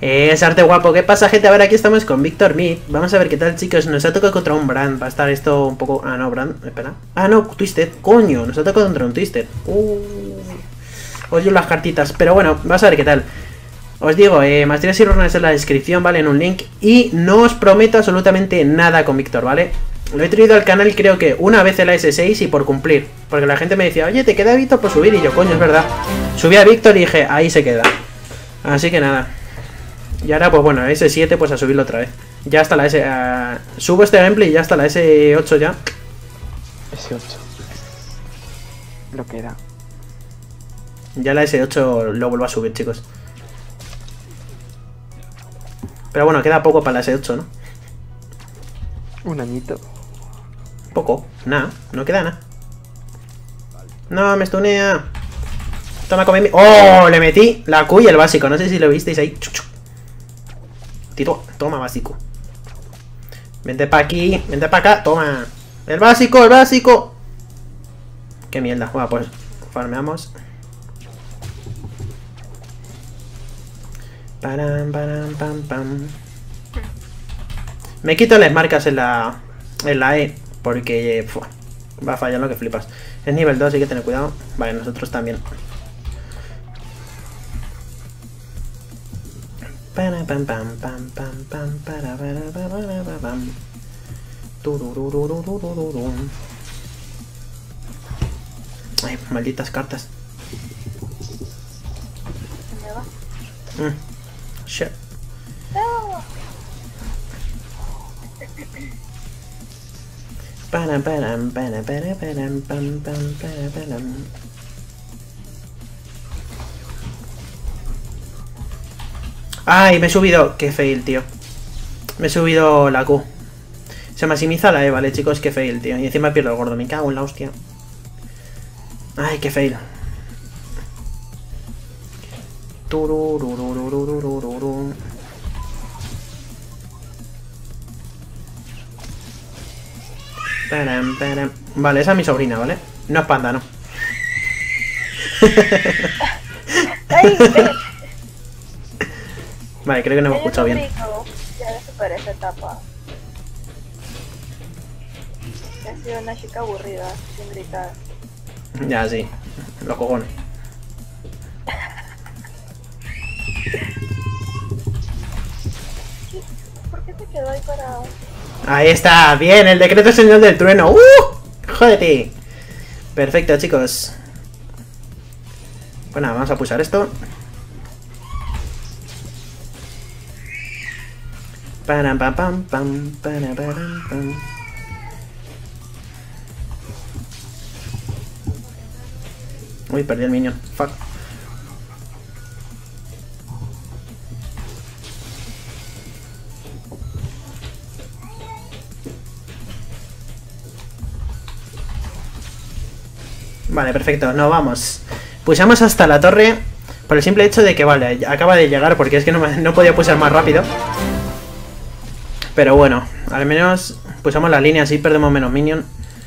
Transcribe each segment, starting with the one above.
Es arte guapo. ¿Qué pasa, gente? A ver, aquí estamos con Víctor Meat. Vamos a ver qué tal, chicos. Nos ha tocado contra un Brand. Va a estar esto un poco... Ah, no, Brand. Espera. Ah, no, Twisted. Coño, nos ha tocado contra un Twisted. Odio las cartitas. Pero bueno, vamos a ver qué tal. Os digo, Maestrías y Runas en la descripción, ¿vale? En un link. Y no os prometo absolutamente nada con Víctor, ¿vale? Lo he traído al canal creo que una vez en la S6 y por cumplir. Porque la gente me decía, oye, ¿te queda Víctor por subir? Y yo, coño, es verdad. Subí a Víctor y dije, ahí se queda. Así que nada. Y ahora, pues bueno, S7, pues a subirlo otra vez. Ya hasta la S... subo este gameplay y ya hasta la S8 ya. S8. Lo que era. Ya la S8 lo vuelvo a subir, chicos. Pero bueno, queda poco para la S8, ¿no? Un añito. Poco. Nada, no queda nada. No, me stunea. Toma, come mi... ¡Oh! Le metí la Q y el básico. No sé si lo visteis ahí. Tito, toma básico. Vente pa' aquí, vente pa' acá. Toma. El básico, el básico. Qué mierda. Bueno, pues farmeamos. Param, param, pam, pam. Me quito las marcas en la E. Porque va a fallar lo que flipas. Es nivel 2, hay que tener cuidado. Vale, nosotros también. Para pam pam pam pam pam para pam. Ay, malditas cartas. Shit. Para pam pam para. Ay, me he subido. Qué fail, tío. Me he subido la Q. Se maximiza la E, vale, chicos, qué fail, tío. Y encima pierdo el gordo, me cago en la hostia. Ay, qué fail. Vale, esa es mi sobrina, ¿vale? No es panda, no. Vale, creo que no hemos escuchado bien. Ya superé esa etapa. He sido una chica aburrida, sin gritar. Ya, sí. Los cojones. ¿Por qué te quedó ahí parado? Ahí está, bien, el decreto señal del trueno. ¡Jódete! Perfecto, chicos. Bueno, vamos a pulsar esto. Pam pam pam pam pam pam. Uy, perdí el minion. Fuck. Vale, perfecto, no vamos. Pulsamos hasta la torre por el simple hecho de que, vale, acaba de llegar porque es que no podía pulsar más rápido. Pero bueno, al menos pulsamos la línea, así perdemos menos minion.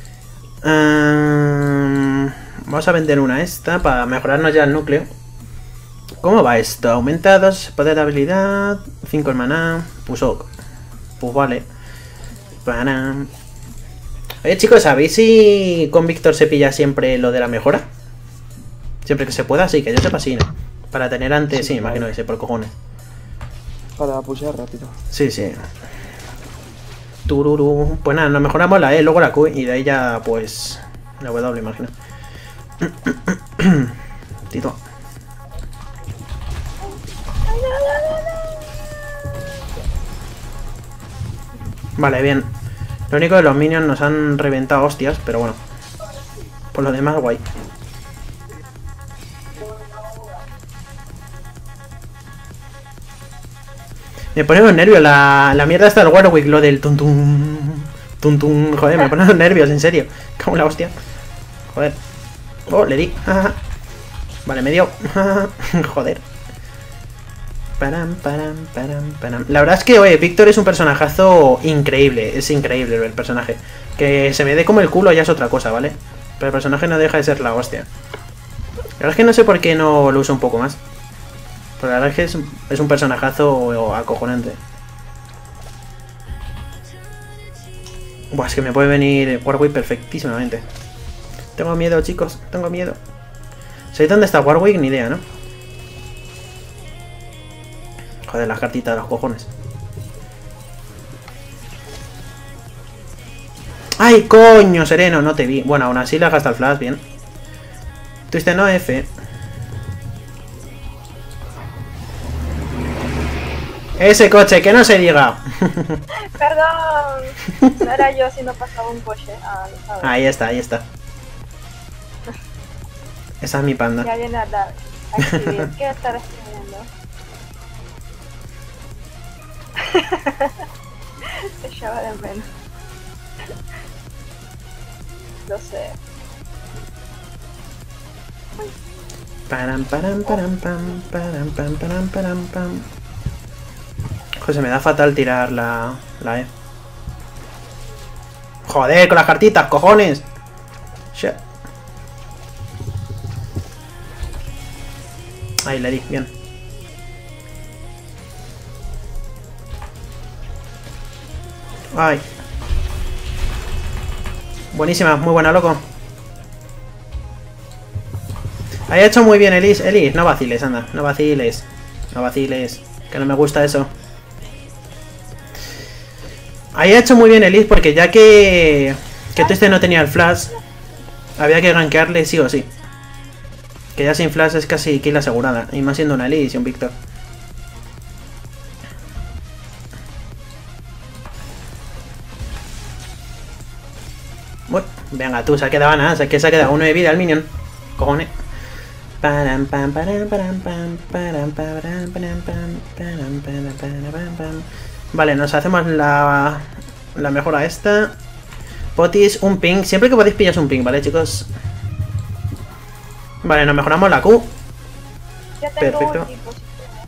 Vamos a vender una esta para mejorarnos ya el núcleo. ¿Cómo va esto? Aumentados, poder de habilidad, 5 el maná, pues vale. Oye, chicos, ¿sabéis si con Víctor se pilla siempre lo de la mejora? Siempre que se pueda, sí, que yo sepa, sí, ¿no? Para tener antes, sí, imagino que sí, por cojones. Para pulsar rápido. Sí, sí. Tururu. Pues nada, nos mejoramos la E, luego la Q y de ahí ya, pues, la W, imagino. Tito. Vale, bien. Lo único que los minions nos han reventado hostias, pero bueno. Por lo demás, guay. Me pone los nervios la mierda esta del Warwick, lo del tuntum. Tuntum. Joder, me pone los nervios, en serio. Como la hostia. Joder. Oh, le di. Vale, me dio. Joder. Param. La verdad es que, oye, Víctor es un personajazo increíble. Es increíble el personaje. Que se me dé como el culo ya es otra cosa, ¿vale? Pero el personaje no deja de ser la hostia. La verdad es que no sé por qué no lo uso un poco más. Pero la verdad es que es un personajazo acojonante. Buah, es que me puede venir Warwick perfectísimamente. Tengo miedo, chicos, tengo miedo. ¿Sabéis dónde está Warwick? Ni idea, ¿no? Joder, las cartitas de los cojones. ¡Ay, coño, Sereno! No te vi. Bueno, aún así le gasta el flash, bien. Tuviste no F. Ese coche, que no se diga. Perdón. No era yo si no pasaba un coche. Ah, lo sabes. Ahí está, ahí está. Esa es mi panda. Ya viene a dar. A escribir. ¿Qué estará escribiendo? Te echaba de menos. Lo sé. Param, param, param, pam, param, pam, param, param, pam. Joder, se me da fatal tirar la E. Joder, con las cartitas, cojones. Shit. Ahí le di, bien. Ay. Buenísima, muy buena, loco. Ha hecho muy bien, Elise. Elise, no vaciles, anda. No vaciles. No vaciles. Que no me gusta eso. Ahí ha hecho muy bien Elise porque ya que Twister no tenía el flash, había que gankearle sí o sí. Que ya sin flash es casi kill asegurada. Y más siendo una Elise y un Víctor. Bueno, venga tú, se ha quedado nada. Es que se ha quedado uno de vida al minion. Cojones. Param, pam, param, param, pam, param, param, param, pam, param, param, param, pam. Vale, nos hacemos la mejora esta. Potis, un ping. Siempre que podéis pillar un ping, ¿vale, chicos? Vale, nos mejoramos la Q. Ya tengo Perfecto. ulti, pues.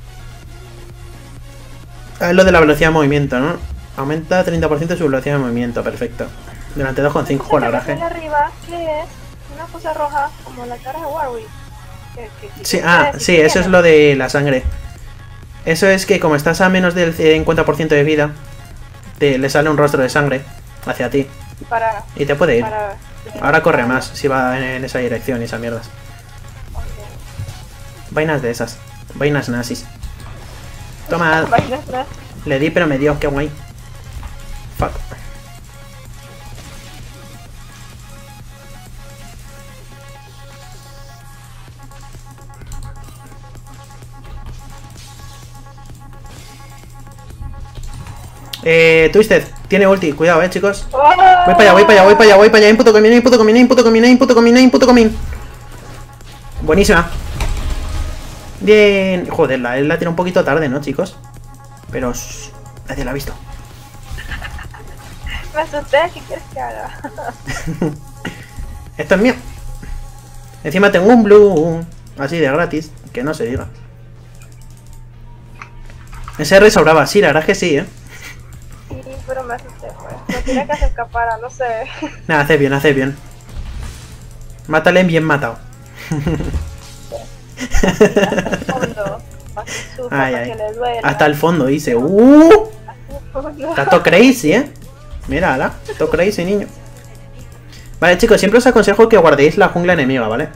Es lo de la velocidad de movimiento, ¿no? Aumenta 30% su velocidad de movimiento, perfecto. Durante 2,5 con la de oraje. arriba, ¿qué es? Una cosa roja, como la cara de Warwick. Sí, sí, eso es lo de la sangre. Eso es que como estás a menos del 50% de vida, le sale un rostro de sangre hacia ti. Y te puede ir. Ahora corre más si va en esa dirección y esas mierdas. Vainas de esas. Vainas nazis. Toma. Le di pero me dio, qué guay. Fuck. Twisted, tiene ulti, cuidado, chicos. Voy para allá, voy para allá, voy para allá, voy para allá. Inputo comin, inputo comin, inputo comin, inputo comin, inputo comin. Buenísima. Bien. Joder, él la tira un poquito tarde, ¿no, chicos? Pero nadie la ha visto. Me asusté, ¿qué quieres que haga? Esto es mío. Encima tengo un blue así de gratis, que no se diga. Ese R sobraba, sí, la verdad es que sí, Sí, pero me asusté, pues. No tenía que se escapara, no sé. Nada, haces bien, haces bien. Mátale bien matado. Fondo. Ay, ay. Que le duela. Hasta el fondo dice. Fondo. Está todo crazy, Mírala, todo crazy, niño. Vale, chicos, siempre os aconsejo que guardéis la jungla enemiga, ¿vale?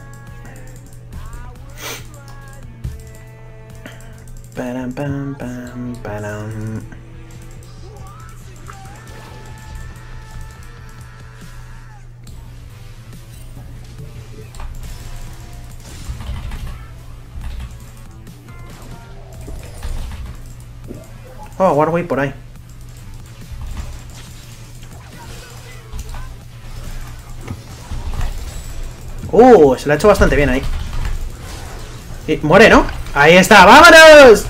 Param, pam, pam, param. Oh, Warwick por ahí. Se la ha hecho bastante bien ahí. Y muere, ¿no? Ahí está, ¡vámonos!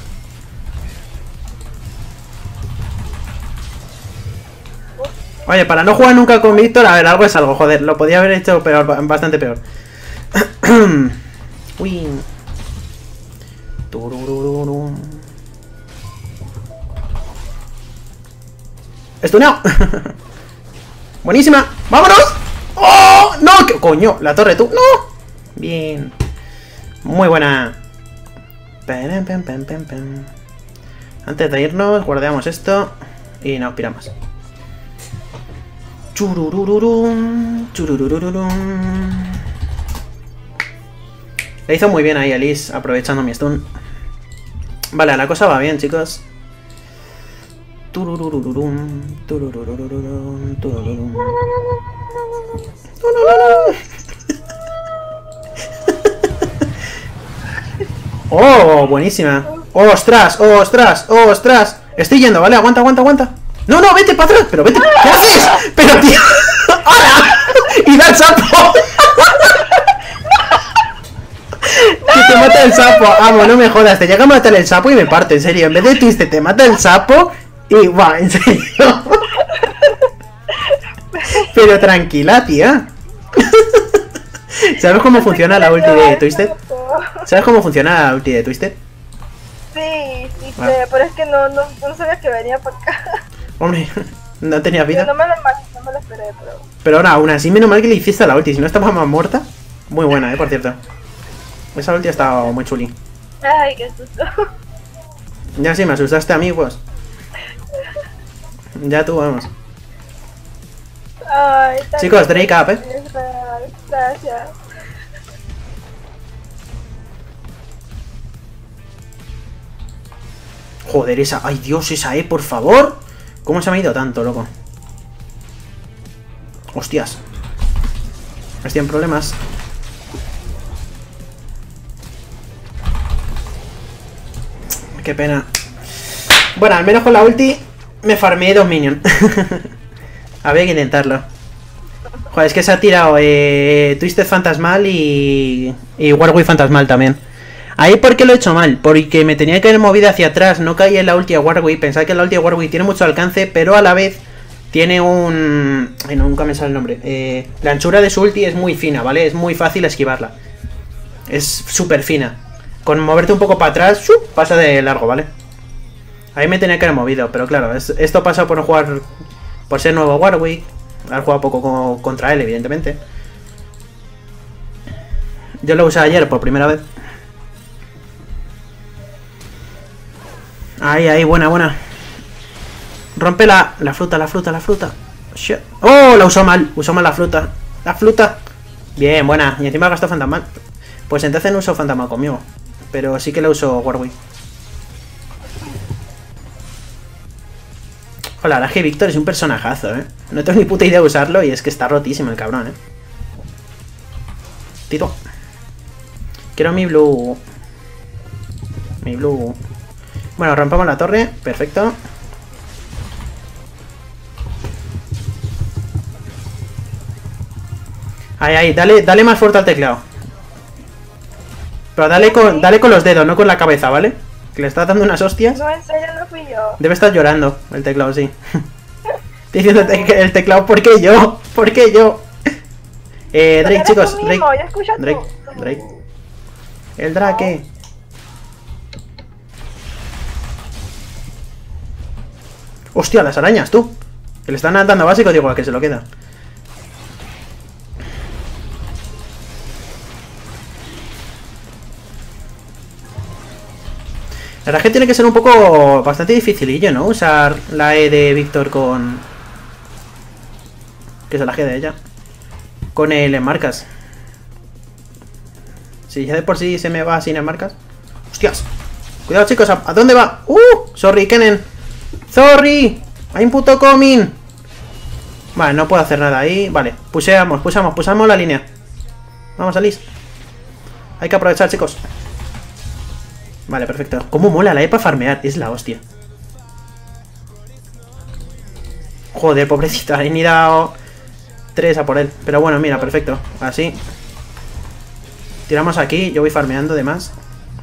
Oye, para no jugar nunca con Víctor, a ver, algo es algo, joder. Lo podía haber hecho peor, bastante peor. Uy. Turururum. ¡Estuneado! ¡Buenísima! ¡Vámonos! ¡Oh! ¡No! ¿Qué coño? La torre tú. ¡No! Bien. Muy buena. Pem, pem, pem, pem, pem. Antes de irnos, guardamos esto y nos piramos. Chururururum, chururururum. Le hizo muy bien ahí Elise, aprovechando mi stun. Vale, la cosa va bien, chicos. Tururururum, tururururum, turururum. ¡Oh, buenísima! ¡Oh, ostras! ¡Oh, ostras! ¡Oh, ostras! Estoy yendo, ¿vale? Aguanta, aguanta, aguanta. ¡No, no! ¡Vete para atrás! ¡Pero vete! ¿Qué haces? ¡Pero, tío! ¡Hala! ¡Y da el sapo! ¡Que te mata el sapo! Amo, no me jodas. Te llega a matar el sapo y me parte, en serio. En vez de Twisted, te mata el sapo y... ¡Buah! En serio. Pero tranquila, tía. ¿Sabes cómo funciona la ulti de Twisted? ¿Sabes cómo funciona la ulti de Twisted? Sí, sí sé, pero es que no sabía que venía por acá. Hombre, no tenías vida. No me lo esperé, pero... Pero ahora, aún así, menos mal que le hiciste a la ulti. Si no estaba más muerta. Muy buena, por cierto. Esa ulti ha estado muy chuli. Ay, qué susto. Ya sí, me asustaste a mí, pues. Ya tú, vamos. Ay, Chicos, Drake up, Gracias. Joder, esa... ¡Ay, Dios, esa por favor! ¿Cómo se me ha ido tanto, loco? Hostias. Estoy en problemas. Qué pena. Bueno, al menos con la ulti me farmeé 2 minions. Había que intentarlo. Joder, es que se ha tirado Twisted Fantasmal y Warwick Fantasmal también. Ahí, ¿por qué lo he hecho mal? Porque me tenía que haber movido hacia atrás, no caí en la ulti de Warwick. Pensaba que la ulti de Warwick tiene mucho alcance, pero a la vez tiene un... Ay, no, nunca me sale el nombre. La anchura de su ulti es muy fina, ¿vale? Es muy fácil esquivarla. Es súper fina. Con moverte un poco para atrás, ¡shup!, pasa de largo, ¿vale? Ahí me tenía que haber movido, pero claro, esto pasa por no jugar... Por ser nuevo Warwick. Haber jugado poco contra él, evidentemente. Yo lo usé ayer por primera vez. Ahí, ahí, buena, buena. Rompe la fruta, la fruta, la fruta. Shit. ¡Oh! La usó mal la fruta. La fruta. Bien, buena. Y encima gastó Fantasmal. Pues entonces no usó Fantasmal conmigo. Pero sí que la usó Warwick. Hola, la verdad es que Víctor es un personajazo, ¿eh? No tengo ni puta idea de usarlo y es que está rotísimo el cabrón, ¿eh? Tiro. Quiero mi blue. Mi blue. Bueno, rompamos la torre. Perfecto. Ahí, ahí. Dale más fuerte al teclado. Pero dale con los dedos, no con la cabeza, ¿vale? Que le estás dando unas hostias. No, en serio, no fui yo. Debe estar llorando el teclado, sí. Diciéndote que el teclado, ¿por qué yo? ¿Por qué yo? Drake, chicos. Drake. El Drake. Hostia, las arañas, tú. Que le están dando básico, digo, a que se lo queda. La verdad es que tiene que ser un poco bastante dificilillo, ¿no? Usar la E de Víctor con... Que se la G de ella. Con el en marcas. Si ya de por sí se me va sin en marcas. ¡Hostias! Cuidado, chicos, ¿a dónde va? Sorry, Kennen. Sorry. Hay un puto coming. Vale, no puedo hacer nada ahí. Vale, pusamos la línea. Vamos, Alice. Hay que aprovechar, chicos. Vale, perfecto. ¿Cómo mola la E para farmear? Es la hostia. Joder, pobrecita. He ni dado 3 a por él. Pero bueno, mira, perfecto. Así. Tiramos aquí. Yo voy farmeando de más.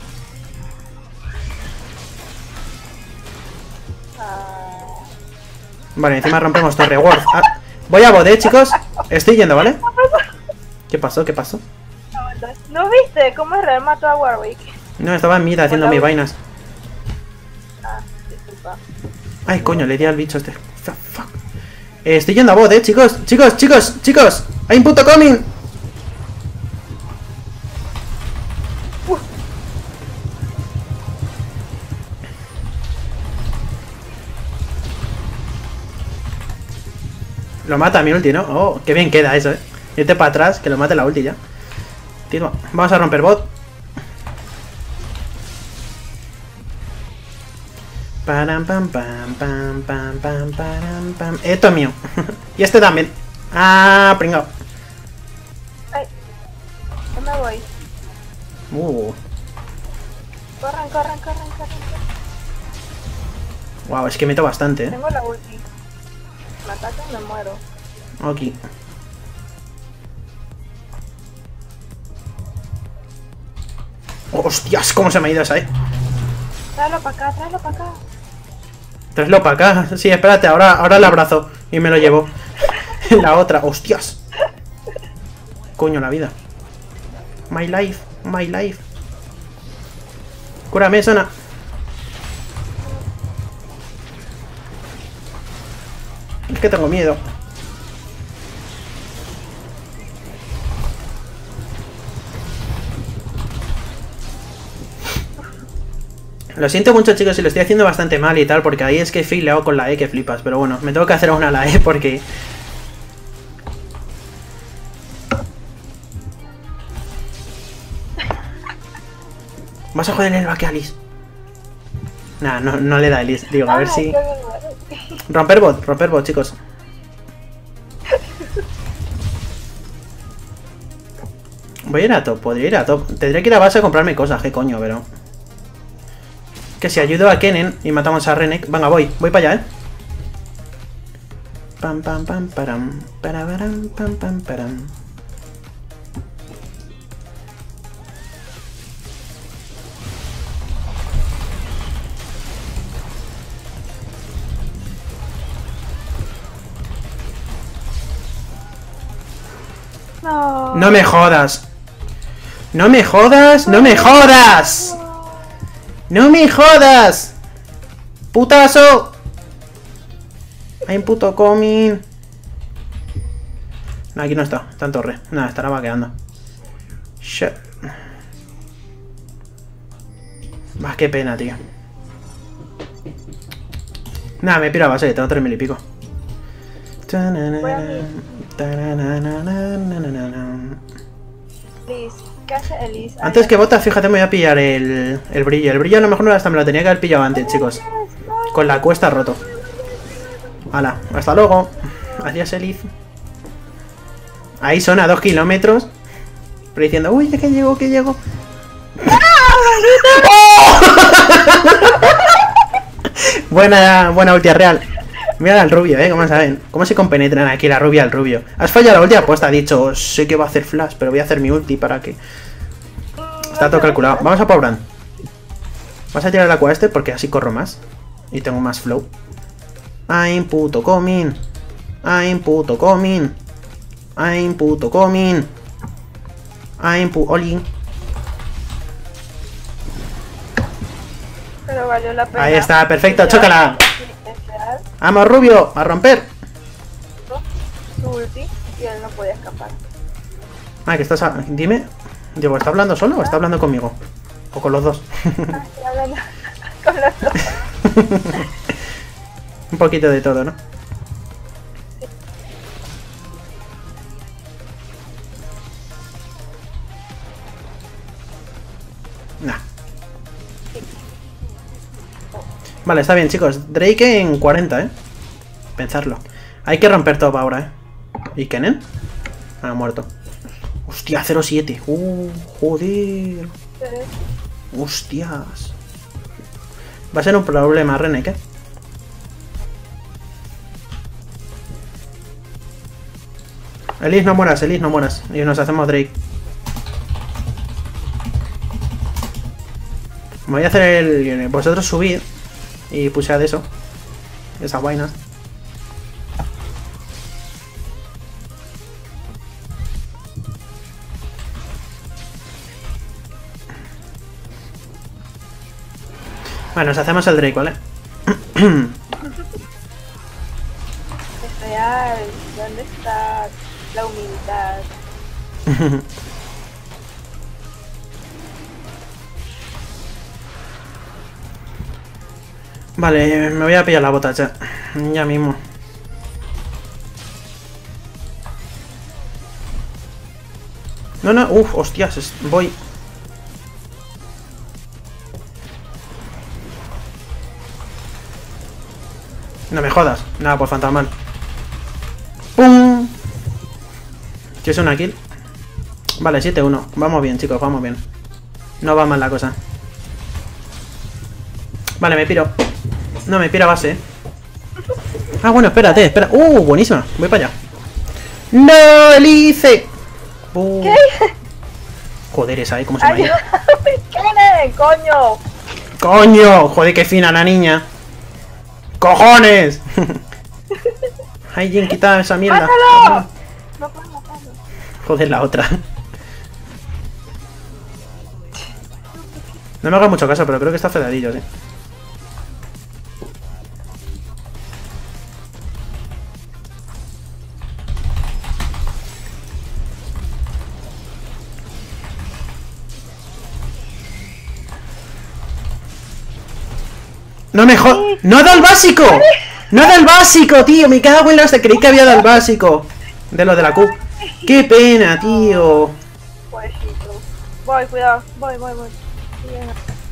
Vale, encima rompemos torre. Voy a bot, chicos. Estoy yendo, ¿vale? ¿Qué pasó? ¿Qué pasó? ¿No viste cómo Israel mató a Warwick? No, estaba en mid haciendo mis vainas. Ah, disculpa. Ay, coño, le di al bicho este. Fuck. Estoy yendo a bot, chicos. Chicos. Hay un puto coming. Lo mata mi ulti, ¿no? Oh, qué bien queda eso, Irte para atrás, que lo mate la ulti ya. Tío, vamos a romper bot. Pam, pam, pam, pam, pam, pam, pam, pam. Esto es mío. Y este también. Ah, pringao. Ay, yo me voy. Corran, corran, corran, corran. Wow, es que meto bastante, Tengo la ulti. Me atacan y me muero. Ok. Hostias, cómo se me ha ido esa, Tráelo para acá, tráelo para acá. Tráelo para acá. Sí, espérate, ahora la abrazo y me lo llevo. La otra, hostias. Coño, la vida. My life, my life. Cúrame, Sona. Es que tengo miedo. Lo siento mucho, chicos, si lo estoy haciendo bastante mal y tal, porque ahí es que he fileado con la E que flipas. Pero bueno, me tengo que hacer una a la E porque... Vas a joder el baque a Alice. Nah, no le da Alice. Digo, a ver si... Romper bot, chicos. Voy a ir a top, podría ir a top. Tendría que ir a base a comprarme cosas, qué coño, pero... Que si ayudo a Kennen y matamos a Renek... Venga, voy para allá, Pam, pam, pam, param. Parabaram, pam, pam, param. No. ¡No me jodas! ¡No me jodas! ¡No me jodas! ¡No me jodas! ¡Putazo! Hay un puto coming. No, aquí no está. Está en torre. Nada, estará vaqueando. Shit. Bah, qué pena, tío. Nada, me piro a base. Tengo 3000 y pico. Liz, ¿qué hace Elise? Antes que bota, fíjate, me voy a pillar el brillo. El brillo a lo mejor hasta me lo tenía que haber pillado antes, chicos. Con la cuesta roto. Hala, hasta luego. Adiós, Elise. Ahí son a 2 kilómetros. Pero diciendo, uy, que llego, que llego. Buena ultia real. Mira al rubio, ¿cómo saben? ¿Cómo se compenetran aquí la rubia al rubio? ¿Has fallado la ulti? Apuesta, ha dicho, sé que va a hacer flash, pero voy a hacer mi ulti para que... Está todo calculado. Vamos a Pobran. Vas a tirar el aqua este porque así corro más. Y tengo más flow. I'm puto coming. I'm puto coming. I'm puto coming. I'm puto... Oli. Pero valió la pena. Ahí está, perfecto, chócala. Vamos, rubio, a romper. Su ulti y él no podía escapar. Ah, que estás... Dime. Digo, ¿está hablando solo o está hablando conmigo? O con los dos. Ah, estoy hablando con los dos. Un poquito de todo, ¿no? Nah. Vale, está bien, chicos. Drake en 40, Pensarlo. Hay que romper top ahora, ¿Y Kennen? Ah, muerto. Hostia, 0-7. Joder. Hostias. Va a ser un problema, Renek, Elise, no mueras, Elise, no mueras. Y nos hacemos Drake. Me voy a hacer el... Vosotros subid y pusead eso. Esas vainas. Bueno, nos hacemos el Drake, ¿vale? Real, ¿dónde está la humildad? Vale, me voy a pillar la bota, ya mismo. No, no, uff, hostias, voy. No me jodas. Nada, por fantasmal. ¡Pum! ¿Qué es una kill? Vale, 7-1. Vamos bien, chicos, vamos bien. No va mal la cosa. Vale, me piro. No, me piro a base. Ah, bueno, espérate, espera. Buenísima. Voy para allá. ¡No, Elise! ¿Qué? Joder, esa, ¿eh? ¿Cómo se llama ella? ¿Qué, coño? ¡Coño! Joder, qué fina la niña. ¡Cojones! Ay, Jin, quita esa mierda. ¡Mátalo! No puedo matarlo. Joder, la otra. No me hagas mucho caso, pero creo que está fedadillo, sí. ¡No me jodas! ¡No ha dado el básico! ¡No ha dado el básico, tío! Me cago en las de... Creí que había dado el básico. De los de la Q. ¡Qué pena, tío! Pobrecito. Voy, cuidado. Voy. Bien.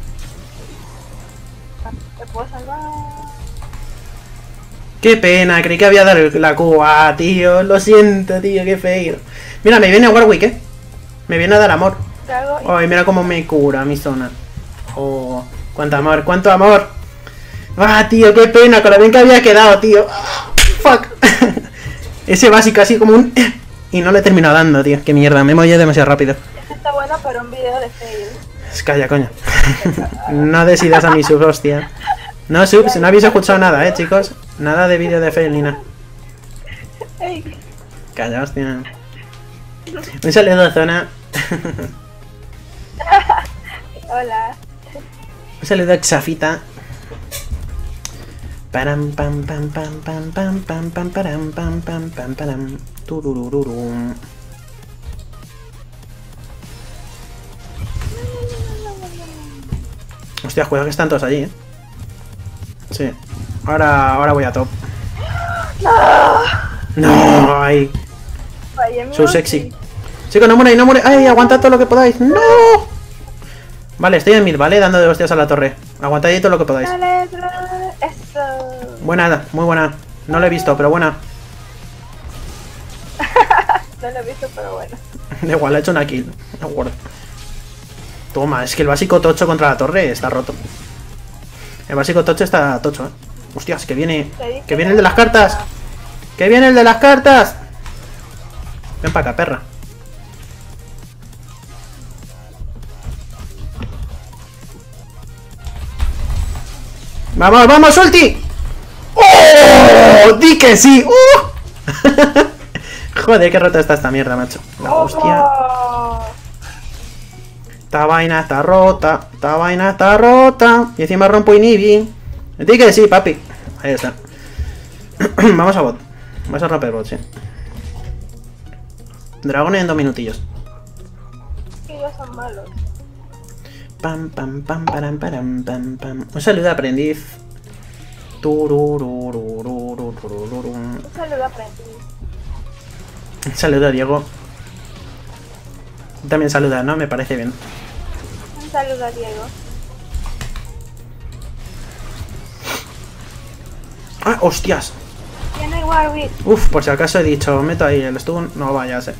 ¿Me puedo salvar? ¡Qué pena! Creí que había dado la Q. ¡Ah, tío! Lo siento, tío. ¡Qué feo! Mira, me viene Warwick, ¿eh? Me viene a dar amor. ¿Qué hago? ¡Ay, mira cómo me cura mi zona! ¡Oh! ¡Cuánto amor! ¡Cuánto amor! ¡Ah, tío! ¡Qué pena! Con lo bien que había quedado, tío. ¡Fuck! Ese básico así como un... Y no le he terminado dando, tío. ¡Qué mierda! Me he movido demasiado rápido. Este está bueno para un video de fail. Calla, coño. No decidas a mi sub, hostia. No, subs, no habéis escuchado nada, chicos. Nada de vídeo de fail ni nada. Ey. Calla, hostia. Un saludo a zona. Hola. Un saludo a Xafita. Param pam pam pam pam pam pam pam param pam pam pam param turururum. Hostia, cuidado que están todos allí, Sí. Ahora voy a top. No, ay. Fallé mi So ulti. sexy. Chicos, no muere, no muere. Ay, aguantad todo lo que podáis. No. Vale, estoy en mid, ¿vale? Dando de hostias a la torre. Aguantad ahí todo lo que podáis. Dale, dale, eso. Buena, muy buena. No lo he visto, pero buena. No lo he visto, pero bueno. Da igual, he hecho una kill. No acuerdo. Toma, es que el básico tocho contra la torre está roto. El básico tocho está tocho, Hostias, que viene. Que viene el de las cartas. Que viene el de las cartas. Ven para acá, perra. ¡Vamos, vamos, ulti! ¡Oh! ¡Di que sí! Joder, qué rota está esta mierda, macho. La hostia. Oh. Esta vaina está rota. Esta vaina está rota. Y encima rompo inhibi. Di que sí, papi. Ahí está. Vamos a bot. Vamos a romper bot, sí. Dragón en 2 minutillos. Que ellos son malos. Pam, pam, pam, param, param, pam, pam. Un saludo, aprendiz. Turururururururururur. Un saludo, aprendiz. Un saludo, Diego. También saluda, ¿no? Me parece bien. Un saludo a Diego. ¡Ah, hostias! Tiene Warwick. Uf, por si acaso he dicho, meto ahí el stun. No vayas,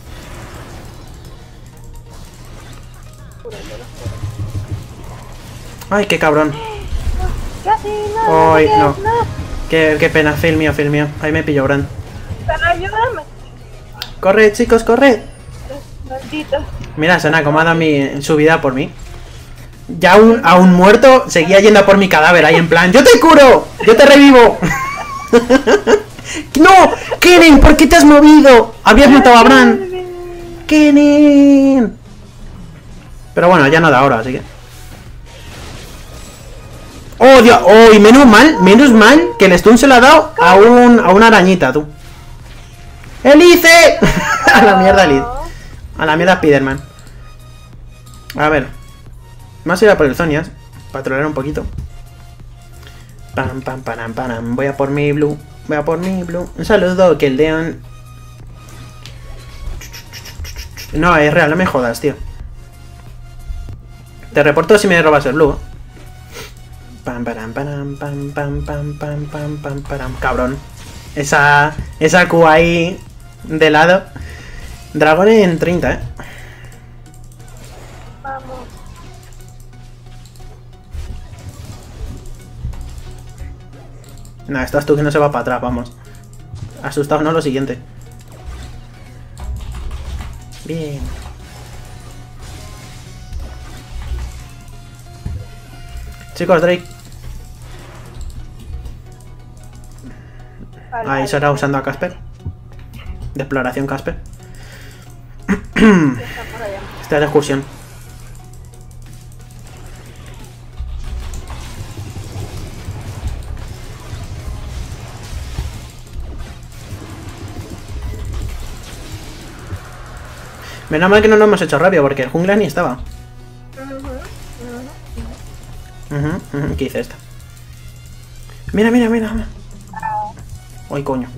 ¡Ay, qué cabrón! Casi no. ¡Ay, no! Qué pena, fail mío. Ahí me pilló Bran. Pero ayúdame. ¡Corre, chicos, corre! Maldito. Mira, Sana, como ha dado su vida por mí. Ya aún muerto, seguía yendo a por mi cadáver ahí en plan, ¡yo te curo! ¡Yo te revivo! ¡No! ¡Kenen! ¿Por qué te has movido? Habías matado a Bran. ¡Kenen! Pero bueno, ya no da ahora, así que... ¡Oh, Dios! ¡Oh! Y menos mal que el stun se lo ha dado a una arañita, tú. ¡Elise! A la mierda, Elise. A la mierda, Spiderman. A ver. Vamos a ir a por el Zonias. Para trolear un poquito. Pam, pam, param, param. Voy a por mi blue. Un saludo, Keldeon. No, es real, no me jodas, tío. Te reporto si me robas el blue. Pam, param, param, pam, pam, pam, pam, pam, pam, param. Cabrón. Esa Q ahí de lado. Dragón en 30, Vamos. Nah, estás tú que no se va para atrás, vamos. Asustado, no, lo siguiente. Bien. Chicos, Drake. Vale, Ahí vale. se está usando a Casper. De exploración Casper. Está por allá. Está de excursión. Menos mal que no nos hemos hecho rabia porque el jungla ni estaba. ¿Qué hice esta? Mira, mira, mira. Ay, coño.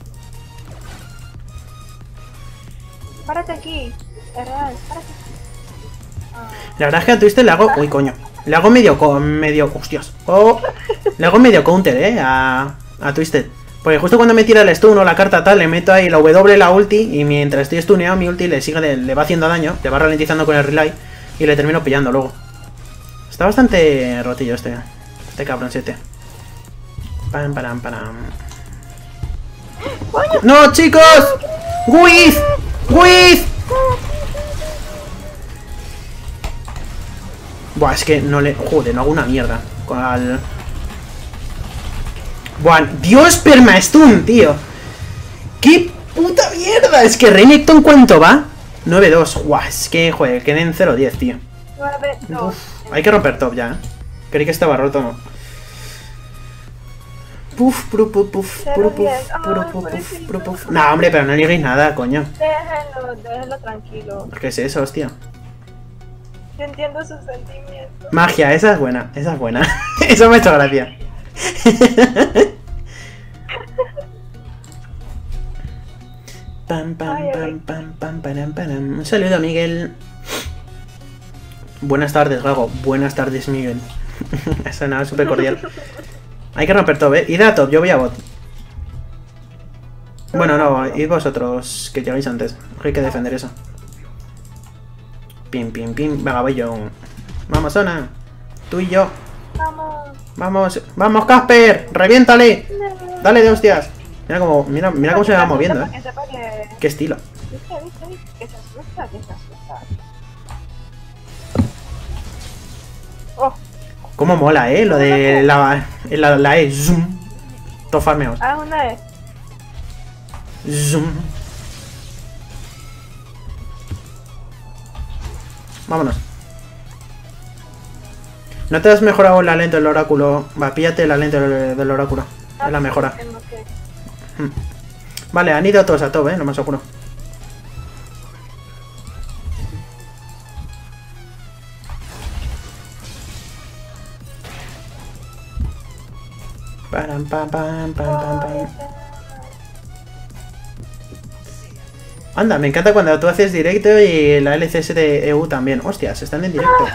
Párate aquí. Es real, párate. La verdad es que a Twister le hago... Uy, coño. Le hago medio... Hostias. Oh, le hago medio counter, a Twisted. Porque justo cuando me tira el stun o la carta tal, le meto ahí la W, la ulti, y mientras estoy stuneado, mi ulti le sigue, le va haciendo daño, le va ralentizando con el relay, y le termino pillando luego. Está bastante rotillo este cabroncete. Pam, param, param. ¡No, chicos! ¡Guiz! ¡Guiz! Buah, es que no le... Joder, no hago una mierda. Con el... Buah, Dios, permastun, tío. ¡Qué puta mierda! Es que Renekton, ¿cuánto va? 9-2. Buah, es que, joder, queden 0-10, tío. 9-2. Hay que romper top ya, Creí que estaba roto, ¿no? Puf, puf, puf, puf, puf, puf, puf. No, hombre, pero no digáis nada, coño. Déjenlo tranquilo. ¿Qué es eso, hostia? Yo entiendo sus sentimientos. Magia, esa es buena, esa es buena. Eso me ha hecho gracia. Pam, pam, pam, pam, pam, pam, pam. Un saludo, Miguel. Buenas tardes, Gago. Buenas tardes, Miguel. Eso nada, súper cordial. Hay que romper top, Id a top, yo voy a bot. Bueno, no, id vosotros que llegáis antes. Hay que defender eso. Pim, pim, pim. Venga, voy yo. Vamos, Zona. Tú y yo. Vamos. Vamos, vamos, Casper. Reviéntale. Dale de hostias. Mira cómo, mira cómo se va moviendo, Que sepa que... Qué estilo. ¿Viste? Que se asusta, que se asusta. Oh, Cómo mola, lo de la E. Zoom. Todo farmeados. una vez. Zoom. Vámonos. ¿No te has mejorado la lente del oráculo? Va, píllate la lente del oráculo. Es la mejora. Tengo que... Vale, han ido todos a top, lo más seguro. Pam, pam, pam, pam, pam, pam. Anda, me encanta cuando tú haces directo y la LCS de EU también. Hostias, están en directo.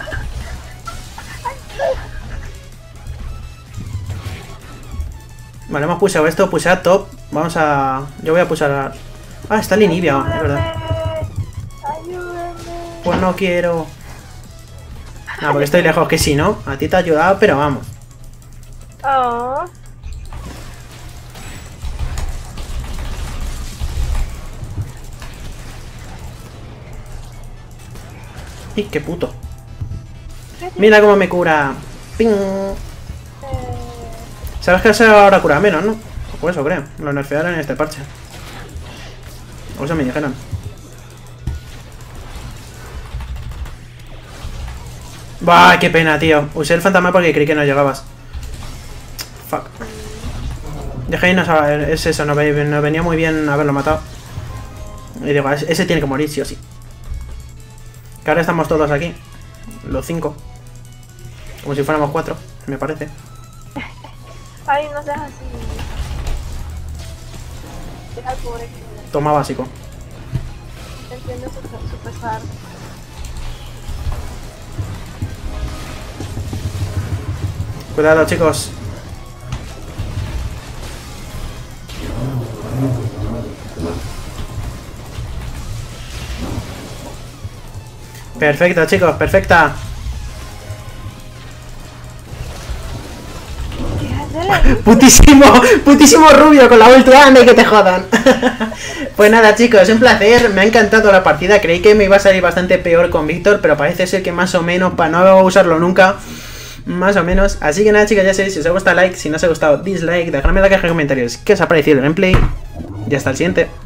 Vale, hemos pulsado esto, pulsar top. Vamos a... Yo voy a pulsar a... Ah, está el inhibia, es verdad. Ayúdenme. Pues no quiero. No, porque estoy lejos, que si no, a ti te ha ayudado, pero vamos. Oh. ¡Y qué puto! Mira cómo me cura. ¡Ping! ¿Sabes que ahora cura menos, no? Por eso creo. Lo nerfearon en este parche. O eso me dijeron. ¡Bah! ¡Qué pena, tío! Usé el fantasma porque creí que no llegabas. Fuck. Dejé no saber, es eso, no venía muy bien haberlo matado. Y digo, ese tiene que morir, sí o sí. Que ahora estamos todos aquí. Los 5. Como si fuéramos 4, me parece. Ay, no seas así. Deja al pobre que... Toma básico. Entiendo su pesar. Cuidado, chicos. Perfecto, chicos, perfecta. Putísimo rubio con la ulti, anda y que te jodan. Pues nada, chicos, un placer, me ha encantado la partida. Creí que me iba a salir bastante peor con Víctor, pero parece ser que más o menos, para no usarlo nunca, más o menos. Así que nada, chicos, ya sabéis, si os ha gustado like, si no os ha gustado dislike, dejadme en la caja de comentarios qué os ha parecido el gameplay y hasta el siguiente.